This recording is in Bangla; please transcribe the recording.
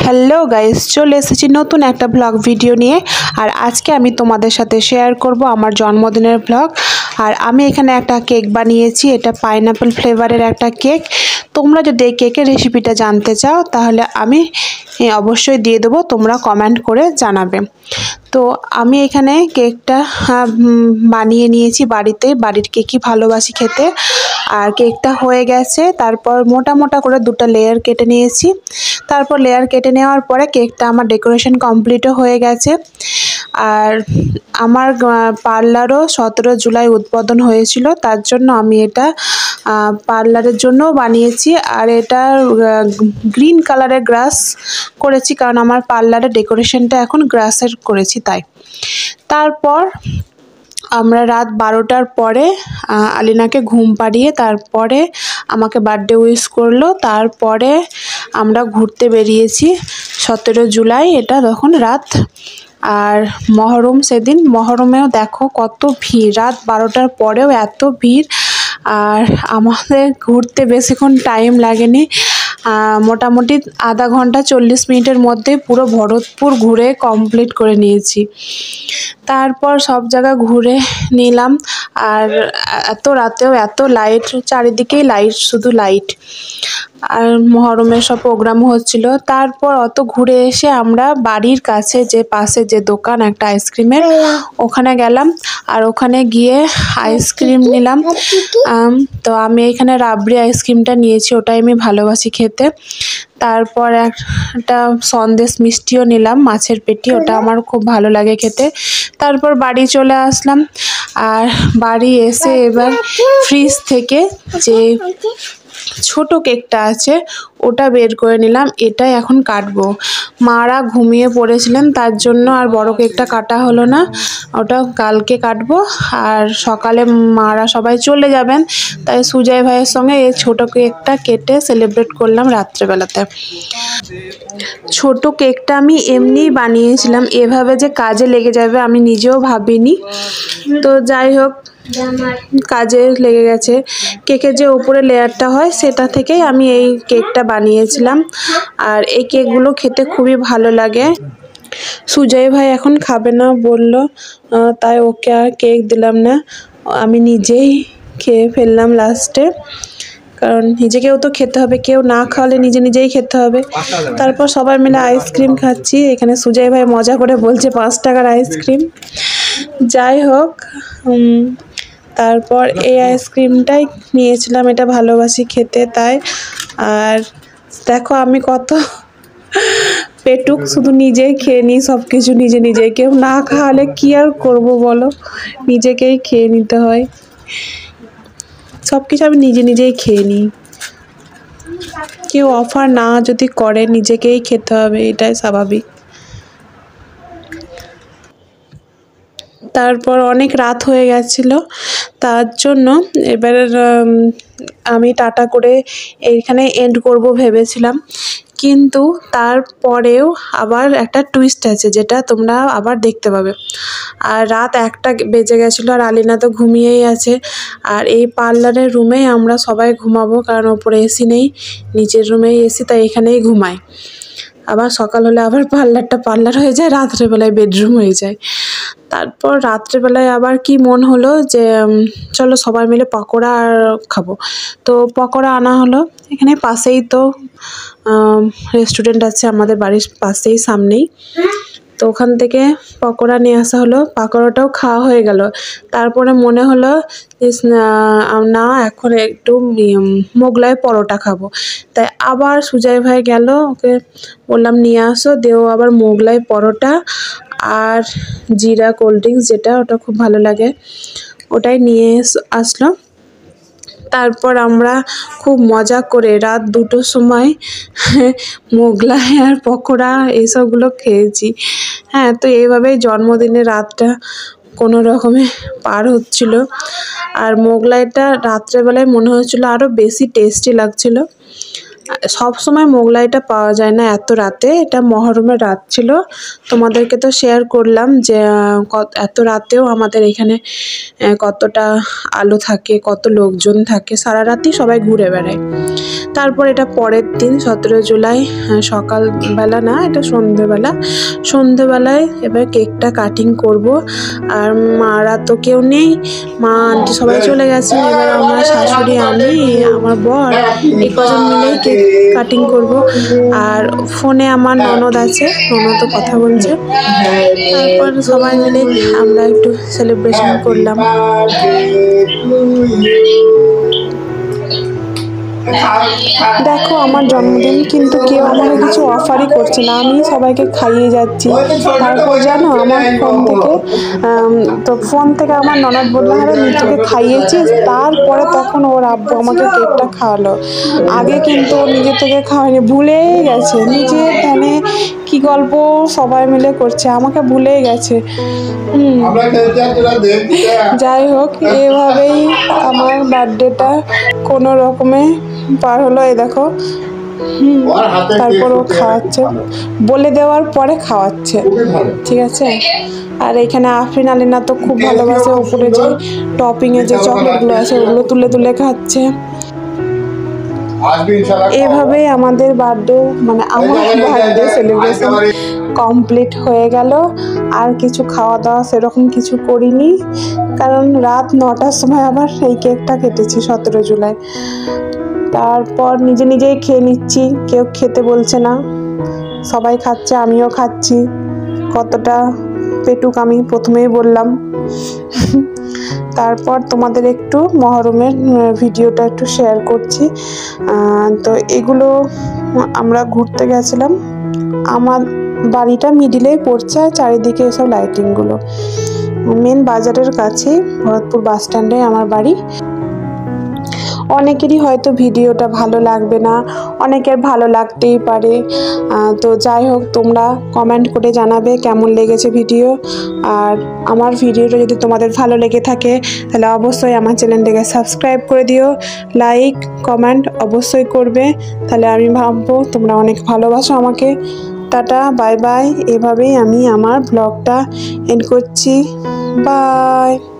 হ্যালো গাইস, চলে এসেছি নতুন একটা ব্লগ ভিডিও নিয়ে। আর আজকে আমি তোমাদের সাথে শেয়ার করব আমার জন্মদিনের ব্লগ। আর আমি এখানে একটা কেক বানিয়েছি, এটা পাইনাপল ফ্লেভারের একটা কেক। তোমরা যদি এই কেকের রেসিপিটা জানতে চাও তাহলে আমি অবশ্যই দিয়ে দেবো, তোমরা কমেন্ট করে জানাবে। তো আমি এখানে কেকটা বানিয়ে নিয়েছি বাড়িতে, বাড়ির কেকই ভালোবাসি খেতে। আর কেকটা হয়ে গেছে, তারপর মোটা মোটা করে দুটো লেয়ার কেটে নিয়েছি। তারপর লেয়ার কেটে নেওয়ার পরে কেকটা আমার ডেকোরেশন কমপ্লিটও হয়ে গেছে। আর আমার পার্লারও 17 জুলাই উদ্বোধন হয়েছিল, তার জন্য আমি এটা পার্লারের জন্য বানিয়েছি। আর এটা গ্রিন কালারের গ্রাস করেছি, কারণ আমার পার্লারের ডেকোরেশনটা এখন গ্রাসের করেছি তাই। তারপর আমরা রাত 12টার পরে আলিনাকে ঘুম পাড়িয়ে তারপরে আমাকে বার্থডে উইশ করলো। তারপরে আমরা ঘুরতে বেরিয়েছি 17 জুলাই, এটা তখন রাত। আর মহরম, সেদিন মহরমেও দেখো কত ভিড়, রাত 12টার পরেও এত ভিড়। আর আমাদের ঘুরতে বেশিক্ষণ টাইম লাগেনি, মোটামুটি আধা ঘন্টা 40 মিনিটের মধ্যে পুরো ভরতপুর ঘুরে কমপ্লিট করে নিয়েছি। তারপর সব জায়গা ঘুরে নিলাম। আর এত রাতেও এত লাইট, চারিদিকেই লাইট, শুধু লাইট। আর মহরমের সব প্রোগ্রামও হচ্ছিল। তারপর অত ঘুরে এসে আমরা বাড়ির কাছে যে পাশে যে দোকান একটা আইসক্রিমের, ওখানে গেলাম। আর ওখানে গিয়ে আইসক্রিম নিলাম। তো আমি এখানে রাবড়ি আইসক্রিমটা নিয়েছি, ওটাই আমি ভালোবাসি খেতে। তারপর একটা সন্দেশ মিষ্টিও নিলাম, মাছের পেটি, ওটা আমার খুব ভালো লাগে খেতে। তারপর বাড়ি চলে আসলাম। আর বাড়ি এসে এবার ফ্রিজ থেকে যে ছোট কেকটা আছে ওটা বের করে নিলাম, এটাই এখন কাটবো। মারা ঘুমিয়ে পড়েছিলেন, তার জন্য আর বড় কেকটা কাটা হলো না, ওটা কালকে কাটবো। আর সকালে মারা সবাই চলে যাবেন, তাই সুজয় ভাইয়ের সঙ্গে এই ছোট কেকটা কেটে সেলিব্রেট করলাম রাত্রেবেলাতে। ছোট কেকটা আমি এমনিই বানিয়েছিলাম, এভাবে যে কাজে লেগে যাবে আমি নিজেও ভাবিনি। তো যাই হোক, কাজে লেগে গেছে। কেকের যে উপরে লেয়ারটা হয় সেটা থেকেই আমি এই কেকটা বানিয়েছিলাম। আর এই কেকগুলো খেতে খুবই ভালো লাগে। সুজয় ভাই এখন খাবে না বলল, তাই ওকে আর কেক দিলাম না, আমি নিজেই খেয়ে ফেললাম লাস্টে। কারণ নিজেকেও তো খেতে হবে, কেউ না খাওয়ালে নিজে নিজেই খেতে হবে। তারপর সবাই মিলে আইসক্রিম খাচ্ছি। এখানে সুজয় ভাই মজা করে বলছে 5 টাকার আইসক্রিম। যাই হোক, তারপর এই আইসক্রিমটাই নিয়েছিলাম, এটা ভালোবাসি খেতে তাই। আর দেখো আমি কত পেটুক, শুধু নিজেই খেয়ে নিই সব কিছু নিজে নিজে। কেউ না খাওয়ালে কি আর করবো বলো, নিজেকেই খেয়ে নিতে হয় সব কিছু, আমি নিজে নিজেই খেয়ে নিই। কেউ অফার না যদি করে নিজেকেই খেতে হবে, এটাই স্বাভাবিক। তারপর অনেক রাত হয়ে গেছিল, তার জন্য এবার আমি টাটা করে এইখানে এন্ড করব ভেবেছিলাম। কিন্তু তারপরেও আবার একটা টুইস্ট আছে, যেটা তোমরা আবার দেখতে পাবে। আর রাত 1টা বেজে গেছিলো, আর আলিনা তো ঘুমিয়েই আছে। আর এই পার্লারের রুমেই আমরা সবাই ঘুমাবো, কারণ ওপরে এসি নেই, নিচের রুমেই এসি, তাই এখানেই ঘুমাই। আবার সকাল হলে আবার পার্লারটা পার্লার হয়ে যায়, রাত্রেবেলায় বেডরুম হয়ে যায়। তারপর রাত্রেবেলায় আবার কি মন হলো যে চলো সবাই মিলে পকোড়া আর খাবো। তো পকোড়া আনা হলো, এখানে পাশেই তো রেস্টুরেন্ট আছে আমাদের বাড়ির পাশেই, সামনেই। তো ওখান থেকে পকোড়া নিয়ে আসা হলো, পকোড়াটাও খাওয়া হয়ে গেল। তারপরে মনে হলো না, এখন একটু মোগলাই পরোটা খাবো। তাই আবার সুজয় ভাই গেল, ওকে বললাম নিয়ে আসো, দেও আবার মোগলাই পরোটা আর জিরা কোল্ড ড্রিঙ্কস, যেটা ওটা খুব ভালো লাগে, ওটাই নিয়ে আসলো। তারপর আমরা খুব মজা করে রাত 2টোর সময় মোগলাই আর পকোড়া এইসবগুলো খেয়েছি। হ্যাঁ, তো এইভাবেই জন্মদিনের রাতটা কোনো রকমে পার হচ্ছিল। আর মোগলাইটা রাত্রেবেলায় মনে হচ্ছিলো আরও বেশি টেস্টি লাগছিল। সব সময় মোগলাইটা পাওয়া যায় না এত রাতে, এটা মহরমের রাত ছিল। তোমাদেরকে তো শেয়ার করলাম যে এত রাতেও আমাদের এখানে কতটা আলো থাকে, কত লোকজন থাকে, সারা রাতই সবাই ঘুরে বেড়ায়। তারপর এটা পরের দিন 17 জুলাই সকালবেলা না, এটা সন্ধেবেলায় এবার কেকটা কাটিং করব। আর মারা তো কেউ নেই, মা আন্টি সবাই চলে গেছে। এবার আমার শাশুড়ি, আমি, আমার বর এই কজন মিলেই কেক কাটিং করব। আর ফোনে আমার ননদ আছে, ননদ কথা বলছে। তারপর সবাই মিলে আমরা একটু সেলিব্রেশন করলাম। দেখো আমার জন্মদিন, কিন্তু কেউ আমাকে কিছু অফারই করছে না, আমি সবাইকে খাইয়ে যাচ্ছি। তারপর জানো আমার ফোন থেকে আমার ননদ বললো, আরে নিজেকে খাইয়েছিস? তারপরে তখন ওর আব্বু আমাকে কেকটা খাওয়ালো। আগে কিন্তু ও নিজে থেকে খাওয়ায়নি, ভুলেই গেছে। নিজের ধ্যানে কি গল্প সবাই মিলে করছে, আমাকে ভুলেই গেছে। যাই হোক, এভাবেই আমার বার্থডেটা কোনো রকমে পার হলো। এই দেখো, তারপর ও খাওয়াচ্ছে, বলে দেওয়ার পরে খাওয়াচ্ছে, ঠিক আছে। আর এখানে আফরিন আলিনা তো খুব ভালোবাসে, উপরে যে টপিংয়ে যে চকলেটগুলো আছে ওগুলো তুলে তুলে খাচ্ছে। এভাবেই আমাদের বার্থডে, মানে আমার বার্থডে সেলিব্রেশন কমপ্লিট হয়ে গেল। আর কিছু খাওয়া দাওয়া সেরকম কিছু করিনি, কারণ রাত 9টার সময় আবার এই কেকটা কেটেছি 17 জুলাই। তারপর নিজেই খেয়ে নিচ্ছি, কেউ খেতে বলছে না, সবাই খাচ্ছে, আমিও খাচ্ছি। কতটা পেটুক আমি প্রথমেই বললাম। তারপর তোমাদের একটু মহরমের ভিডিওটা একটু শেয়ার করছি। তো এগুলো আমরা ঘুরতে গেছিলাম, আমার বাড়িটা মিডিলেই পড়ছে, চারিদিকে এসব লাইটিংগুলো। মেন বাজারের কাছে ভরতপুর বাস স্ট্যান্ডে আমার বাড়ি। অনেকেরই হয়তো ভিডিওটা ভালো লাগবে না, অনেকের ভালো লাগতেই পারে। তো যাই হোক, তোমরা কমেন্ট করে জানাবে কেমন লেগেছে ভিডিও। আর আমার ভিডিওটা যদি তোমাদের ভালো লেগে থাকে তাহলে অবশ্যই আমার চ্যানেলটাকে সাবস্ক্রাইব করে দিও, লাইক কমেন্ট অবশ্যই করবে, তাহলে আমি ভাববো তোমরা অনেক ভালোবাসো আমাকে। Tata, bye bye. এভাবেই আমি আমার ব্লগটা এন্ড করছি। বাই।